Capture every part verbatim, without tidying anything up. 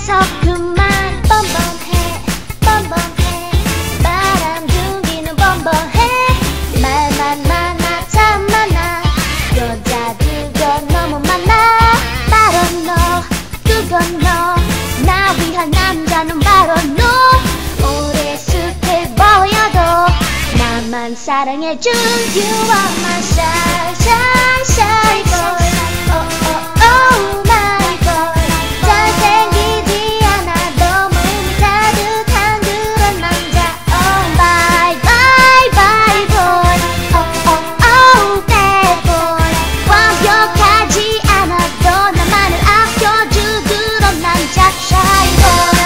어서 그만 뻔뻔해 뻔뻔해 바람 준비는 뻔뻔해 말만 많아 참 많아 여자들도 너무 많아 바로 너 그건 너 나 위한 남자는 바로 너 오래 숲에 보여도 나만 사랑해준 You are my shy shy shy boy oh oh oh my boy 잘생기지 않아 너무 따뜻한 그런 남자 Oh bye bye bye boy oh oh oh bad boy 완벽하지 않아도 나만을 아껴줄 그런 남자 shy boy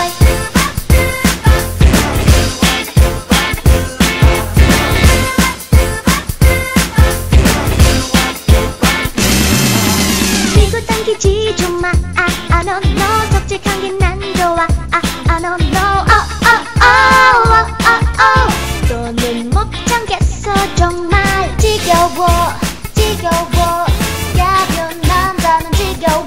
당기지 좀 마, 아, 아, no, no 솔직한 게 난 좋아, 아, 아, no, no, oh, oh, oh, oh, oh, oh 너는 못 참겠어 정말 지겨워, 지겨워 야비한 남자는 지겨워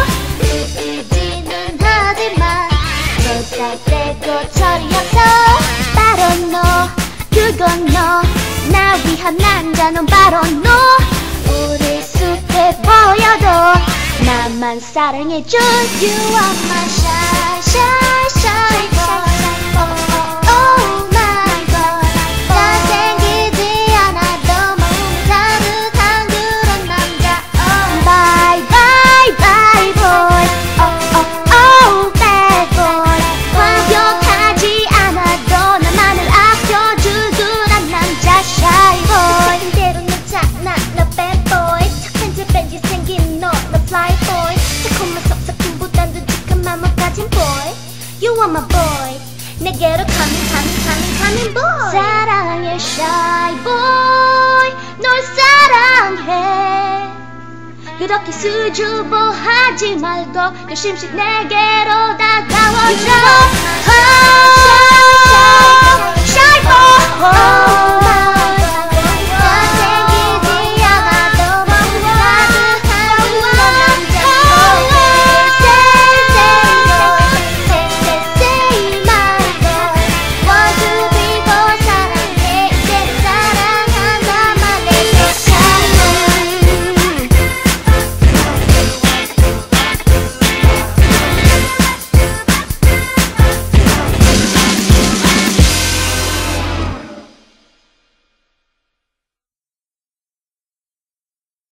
웃기지는 하지만 너살 때도 철이 없어 바로 너, 그건 너 나 위한 남자는 바로 너 우리 숲에 보여도 나만 사랑해줘 You are my shy shy shy boy oh oh oh my boy 잘생기지 않아 너무 따뜻한 그런 남자 Oh bye bye bye boy oh oh oh bad boy 완벽하지 않아도 나만을 아껴줄 그런 남자 shy boy 상대로 놓잖아 너 bad boy 착한 지 뺀지 생긴 너 너 fly boy 새콤한 속삭임보단 듬직한 맘을 가진 boy You are my boy 내게로 coming coming coming coming boy 사랑해 shy boy 널 사랑해 그렇게 수줍어하지 말고 조심씩 내게로 다가